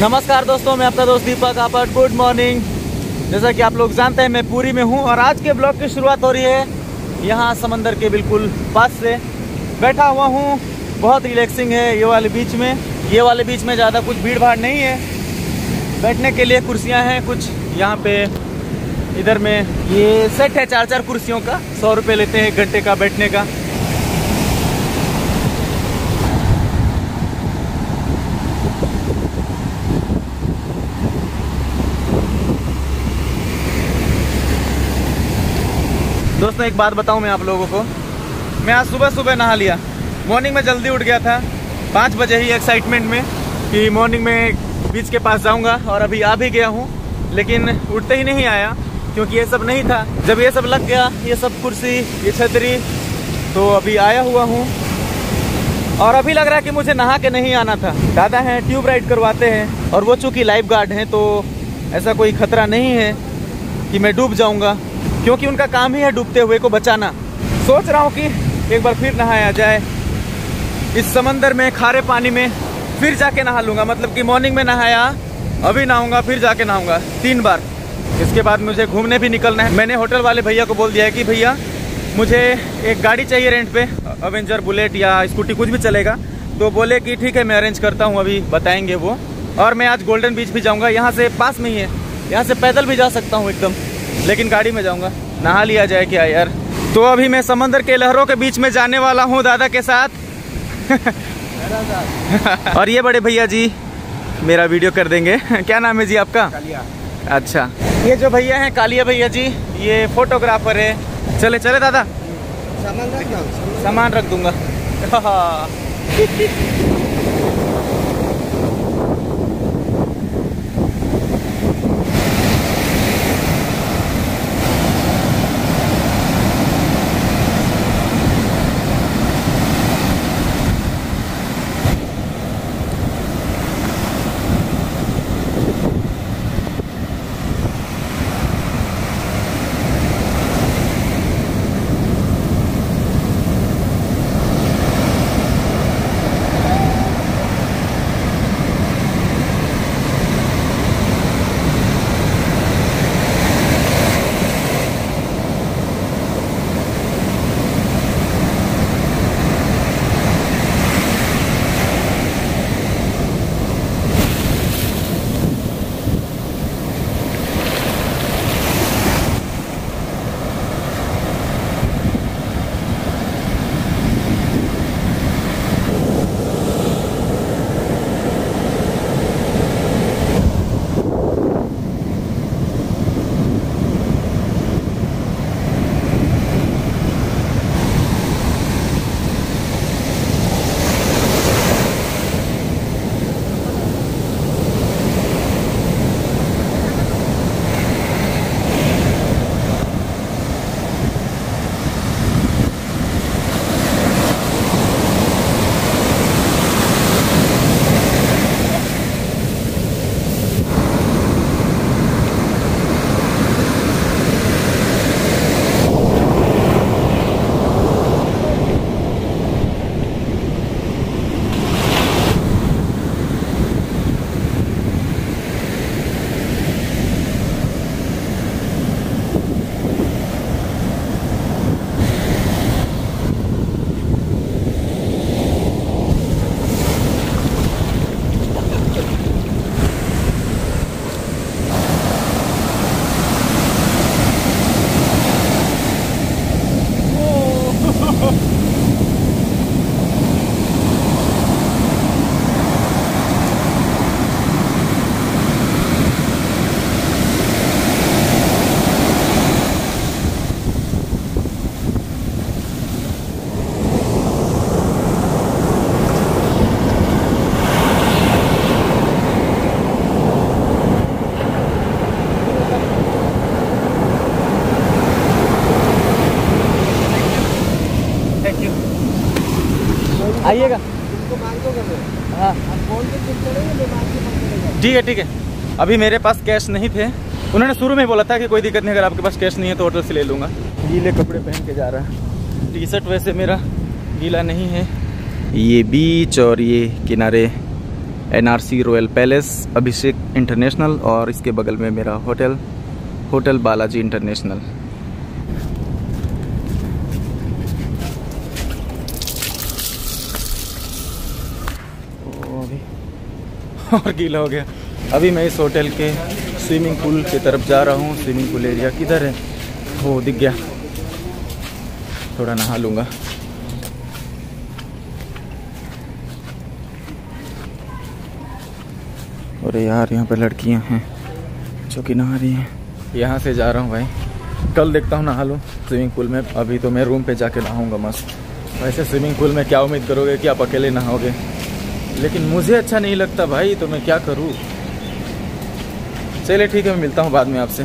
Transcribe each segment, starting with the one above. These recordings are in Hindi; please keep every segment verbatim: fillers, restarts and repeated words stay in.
नमस्कार दोस्तों, मैं आपका दोस्त दीपक आपट। Good morning. जैसा कि आप लोग जानते हैं मैं पुरी में हूं और आज के ब्लॉग की शुरुआत हो रही है यहाँ समंदर के बिल्कुल पास से। बैठा हुआ हूं, बहुत रिलैक्सिंग है ये वाले बीच में। ये वाले बीच में ज़्यादा कुछ भीड़ भाड़ नहीं है, बैठने के लिए कुर्सियाँ हैं कुछ यहाँ पे। इधर में ये सेट है चार चार कुर्सियों का, सौ रुपये लेते हैं एक घंटे का बैठने का। दोस्तों एक बात बताऊं मैं आप लोगों को, मैं आज सुबह सुबह नहा लिया। मॉर्निंग में जल्दी उठ गया था, पाँच बजे ही एक्साइटमेंट में कि मॉर्निंग में बीच के पास जाऊंगा, और अभी आ भी गया हूं, लेकिन उठते ही नहीं आया क्योंकि ये सब नहीं था। जब ये सब लग गया, ये सब कुर्सी, ये छतरी, तो अभी आया हुआ हूँ। और अभी लग रहा है कि मुझे नहा के नहीं आना था। दादा हैं, ट्यूब राइड करवाते हैं, और वो चूँकि लाइफ गार्ड हैं तो ऐसा कोई खतरा नहीं है कि मैं डूब जाऊँगा, क्योंकि उनका काम ही है डूबते हुए को बचाना। सोच रहा हूँ कि एक बार फिर नहाया जाए इस समंदर में, खारे पानी में, फिर जाके नहा लूँगा। मतलब कि मॉर्निंग में नहाया, अभी नहाऊंगा, फिर जाके नहाऊंगा तीन बार। इसके बाद मुझे घूमने भी निकलना है। मैंने होटल वाले भैया को बोल दिया है कि भैया मुझे एक गाड़ी चाहिए रेंट पे, अवेंजर, बुलेट या स्कूटी कुछ भी चलेगा। तो बोले कि ठीक है मैं अरेंज करता हूँ, अभी बताएंगे वो। और मैं आज गोल्डन बीच भी जाऊँगा, यहाँ से पास में ही है, यहाँ से पैदल भी जा सकता हूँ एकदम, लेकिन गाड़ी में जाऊंगा। नहा लिया जाए क्या यार। तो अभी मैं समंदर के लहरों के बीच में जाने वाला हूँ दादा के साथ। और ये बड़े भैया जी मेरा वीडियो कर देंगे। क्या नाम है जी आपका? कालिया। अच्छा, ये जो भैया हैं कालिया भैया जी, ये फोटोग्राफर है। चले चले दादा, सामान रख, सामान रख दूंगा। आइएगा। हाँ ठीक है ठीक है। अभी मेरे पास कैश नहीं थे, उन्होंने शुरू में बोला था कि कोई दिक्कत नहीं, अगर आपके पास कैश नहीं है तो होटल से ले लूँगा। गीले कपड़े पहन के जा रहा है, टी शर्ट वैसे मेरा गीला नहीं है। ये बीच और ये किनारे N R C royal palace, Abhishek international, और इसके बगल में मेरा होटल होटल बालाजी इंटरनेशनल। और गीला हो गया। अभी मैं इस होटल के स्विमिंग पूल की तरफ जा रहा हूँ। स्विमिंग पूल एरिया किधर है? वो दिख गया। थोड़ा नहा लूँगा। अरे यार, यहाँ पर लड़कियाँ हैं जो कि नहा रही हैं। यहाँ से जा रहा हूँ भाई, कल देखता हूँ नहा लूँ स्विमिंग पूल में। अभी तो मैं रूम पे जाके नहाऊँगा मस्त। वैसे स्विमिंग पूल में क्या उम्मीद करोगे कि आप अकेले नहाओगे, लेकिन मुझे अच्छा नहीं लगता भाई, तो मैं क्या करूँ। चलिए ठीक है, मैं मिलता हूँ बाद में आपसे।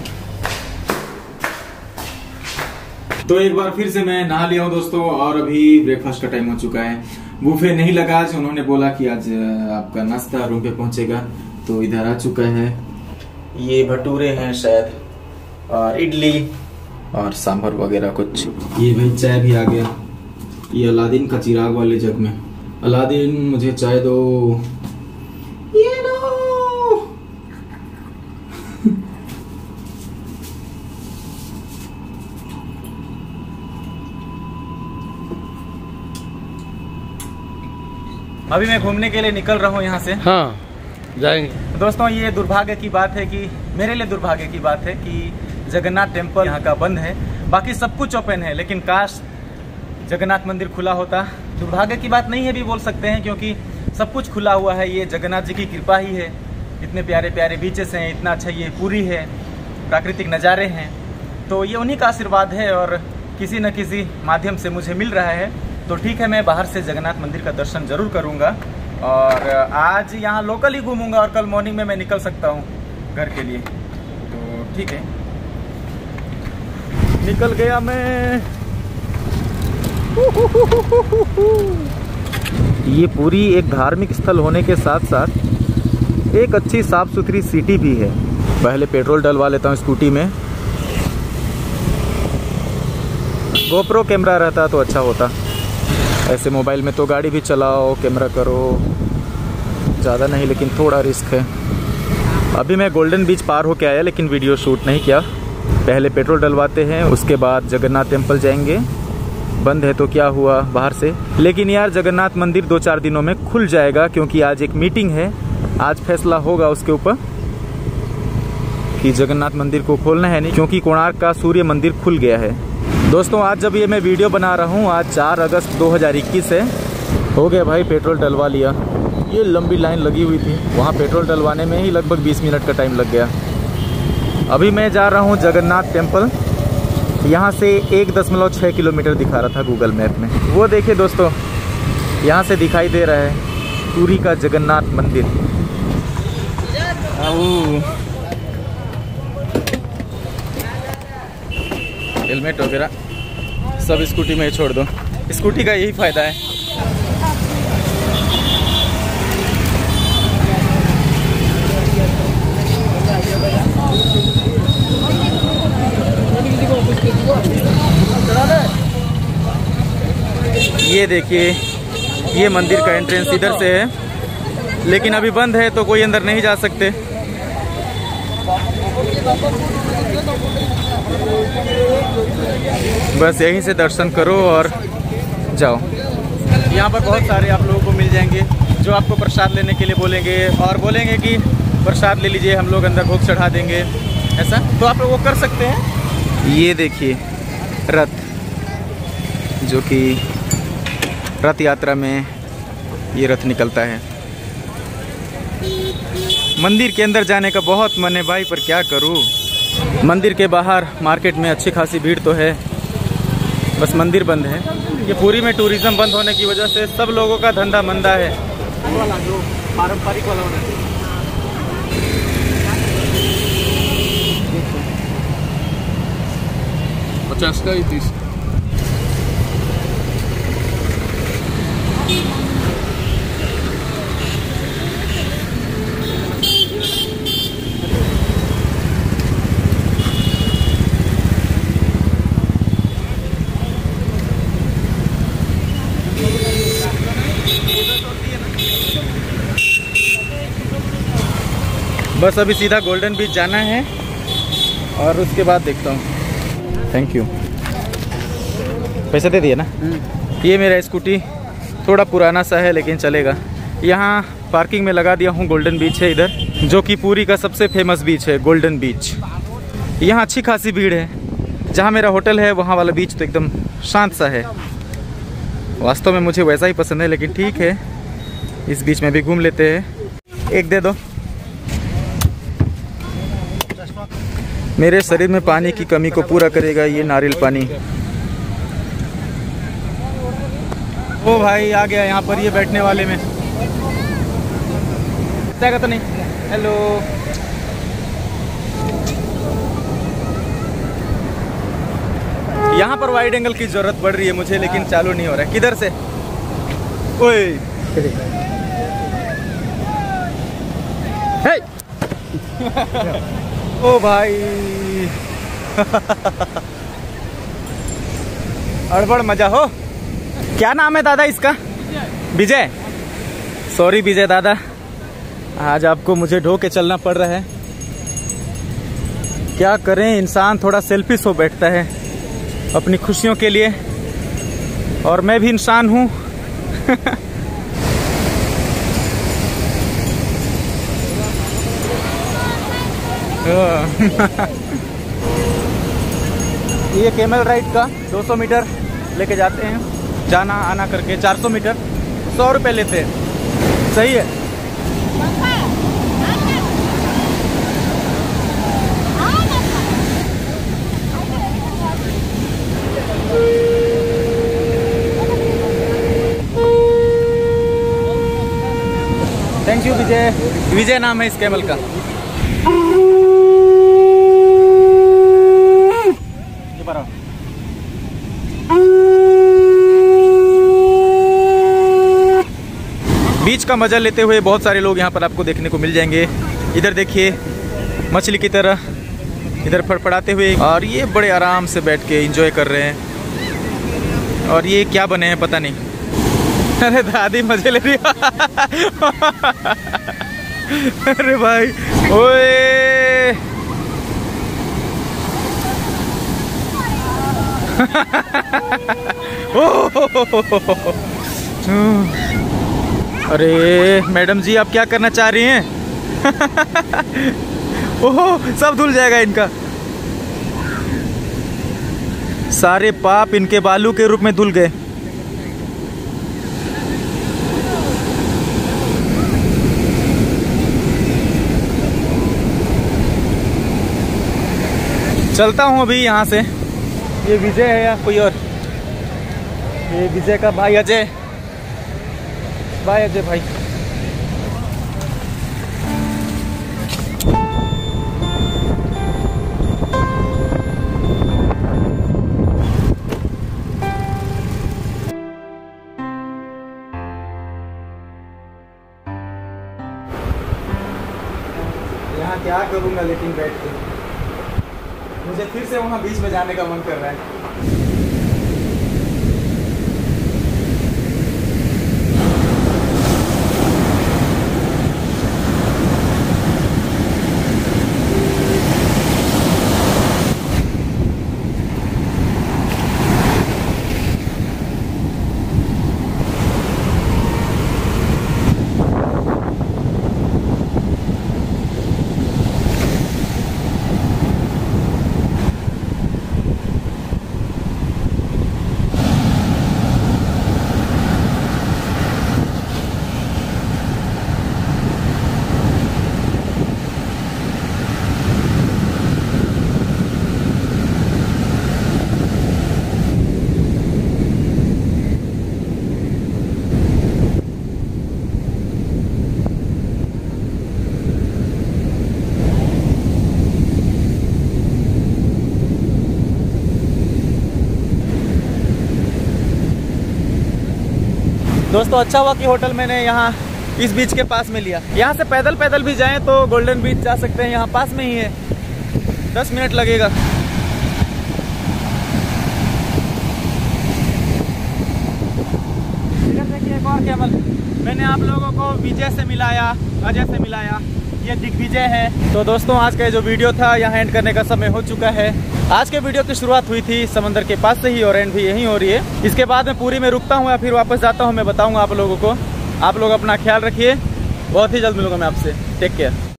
तो एक बार फिर से मैं नहा लिया हूँ दोस्तों, और अभी ब्रेकफास्ट का टाइम हो चुका है। बुफे नहीं लगा आज, उन्होंने बोला कि आज आपका नाश्ता रूम पे पहुंचेगा, तो इधर आ चुका है। ये भटूरे हैं शायद, और इडली और सांभर वगैरह कुछ। ये भाई चाय भी आ गया, ये अलादीन का चिराग वाले जग में। अलादीन मुझे चाय दो, ये लो। अभी मैं घूमने के लिए निकल रहा हूँ यहाँ से। हाँ, जाएंगे। दोस्तों, ये दुर्भाग्य की बात है कि मेरे लिए दुर्भाग्य की बात है कि जगन्नाथ टेम्पल यहाँ का बंद है। बाकी सब कुछ ओपन है, लेकिन काश जगन्नाथ मंदिर खुला होता। दुर्भाग्य की बात नहीं है भी बोल सकते हैं, क्योंकि सब कुछ खुला हुआ है। ये जगन्नाथ जी की कृपा ही है। इतने प्यारे प्यारे बीचेस हैं, इतना अच्छा ये पूरी है, प्राकृतिक नज़ारे हैं, तो ये उन्हीं का आशीर्वाद है और किसी न किसी माध्यम से मुझे मिल रहा है। तो ठीक है, मैं बाहर से जगन्नाथ मंदिर का दर्शन जरूर करूंगा, और आज यहाँ लोकल ही घूमूंगा, और कल मॉर्निंग में मैं निकल सकता हूँ घर के लिए। तो ठीक है, निकल गया मैं। ये पूरी एक धार्मिक स्थल होने के साथ साथ एक अच्छी साफ सुथरी सिटी भी है। पहले पेट्रोल डलवा लेता हूँ स्कूटी में। गोप्रो कैमरा रहता तो अच्छा होता, ऐसे मोबाइल में तो गाड़ी भी चलाओ, कैमरा करो, ज़्यादा नहीं, लेकिन थोड़ा रिस्क है। अभी मैं गोल्डन बीच पार होके आया, लेकिन वीडियो शूट नहीं किया। पहले पेट्रोल डलवाते हैं, उसके बाद जगन्नाथ टेम्पल जाएंगे। बंद है तो क्या हुआ बाहर से, लेकिन यार जगन्नाथ मंदिर दो चार दिनों में खुल जाएगा, क्योंकि आज एक मीटिंग है। आज फैसला होगा उसके ऊपर कि जगन्नाथ मंदिर को खोलना है नहीं, क्योंकि कोणार्क का सूर्य मंदिर खुल गया है। दोस्तों, आज जब ये मैं वीडियो बना रहा हूँ, आज चार अगस्त दो हज़ार इक्कीस है। हो गया भाई, पेट्रोल डलवा लिया। ये लंबी लाइन लगी हुई थी, वहाँ पेट्रोल डलवाने में ही लगभग बीस मिनट का टाइम लग गया। अभी मैं जा रहा हूँ जगन्नाथ टेम्पल। यहाँ से एक दशमलव छः किलोमीटर दिखा रहा था गूगल मैप में। वो देखिए दोस्तों, यहाँ से दिखाई दे रहा है पुरी का जगन्नाथ मंदिर। हेलमेट वगैरह सब स्कूटी में ही छोड़ दो, स्कूटी का यही फायदा है। ये देखिए, ये मंदिर का एंट्रेंस इधर से है, लेकिन अभी बंद है तो कोई अंदर नहीं जा सकते। बस यहीं से दर्शन करो और जाओ। यहाँ पर बहुत सारे आप लोगों को मिल जाएंगे जो आपको प्रसाद लेने के लिए बोलेंगे, और बोलेंगे कि प्रसाद ले लीजिए, हम लोग अंदर भोग चढ़ा देंगे। ऐसा तो आप लोग वो कर सकते हैं। ये देखिए रथ, जो कि रथ यात्रा में ये रथ निकलता है। मंदिर के अंदर जाने का बहुत मन है भाई, पर क्या करूँ। मंदिर के बाहर मार्केट में अच्छी खासी भीड़ तो है, बस मंदिर बंद है। ये पुरी में टूरिज्म बंद होने की वजह से सब लोगों का धंधा मंदा है। पारंपरिक वाला पचास का ही तीस। बस अभी सीधा गोल्डन बीच जाना है और उसके बाद देखता हूँ। Thank you. पैसे दे दिए ना। ये मेरा स्कूटी थोड़ा पुराना सा है लेकिन चलेगा। यहाँ पार्किंग में लगा दिया हूँ। गोल्डन बीच है इधर, जो कि पुरी का सबसे फेमस बीच है, गोल्डन बीच। यहाँ अच्छी खासी भीड़ है। जहाँ मेरा होटल है वहाँ वाला बीच तो एकदम शांत सा है। वास्तव में मुझे वैसा ही पसंद है, लेकिन ठीक है, इस बीच में भी घूम लेते हैं। एक दे दो। मेरे शरीर में पानी की कमी को पूरा करेगा ये नारियल पानी। ओ भाई आ गया यहाँ पर, ये बैठने वाले में क्या तो नहीं। हेलो, यहाँ पर वाइड एंगल की जरूरत पड़ रही है मुझे, लेकिन चालू नहीं हो रहा है। किधर से? ओए हे ओ भाई अड़बड़ मजा हो। क्या नाम है दादा इसका? विजय। सॉरी विजय दादा, आज आपको मुझे ढो के चलना पड़ रहा है। क्या करें, इंसान थोड़ा सेल्फिश हो बैठता है अपनी खुशियों के लिए, और मैं भी इंसान हूँ। ये कैमल राइड का दो सौ मीटर लेके जाते हैं, जाना आना करके चार सौ मीटर, सौ रुपये लेते हैं। सही है। थैंक यू विजय। विजय नाम है इस कैमल का। बीच का मजा लेते हुए बहुत सारे लोग यहाँ पर आपको देखने को मिल जाएंगे। इधर देखिए, मछली की तरह इधर फड़फड़ाते हुए, और ये बड़े आराम से बैठ के एंजॉय कर रहे हैं। और ये क्या बने हैं पता नहीं। अरे दादी मजे ले रही। अरे भाई ओए अरे मैडम जी, आप क्या करना चाह रही हैं? ओहो, सब धुल जाएगा इनका। सारे पाप इनके बालू के रूप में धुल गए। चलता हूँ अभी यहाँ से। ये विजय है या कोई और? ये विजय का भाई अजय। बाय अजय भाई। यहाँ क्या करूँगा लेकिन बैठ के, मुझे फिर से वहाँ बीच में जाने का मन कर रहा है। दोस्तों अच्छा हुआ कि होटल मैंने यहाँ इस बीच के पास में लिया। यहाँ से पैदल पैदल भी जाएं तो गोल्डन बीच जा सकते हैं, यहाँ पास में ही है, दस मिनट लगेगा। इधर देखिए एक और कैमल। मैंने आप लोगों को विजय से मिलाया, अजय से मिलाया, ये दिग्विजय है। तो दोस्तों आज का जो वीडियो था यहाँ एंड करने का समय हो चुका है। आज के वीडियो की शुरुआत हुई थी समंदर के पास से ही और एंड भी यहीं हो रही है। इसके बाद मैं पूरी में रुकता हूँ या फिर वापस जाता हूँ, मैं बताऊँगा आप लोगों को। आप लोग अपना ख्याल रखिए, बहुत ही जल्द मिलूंगा मैं आपसे। Take care.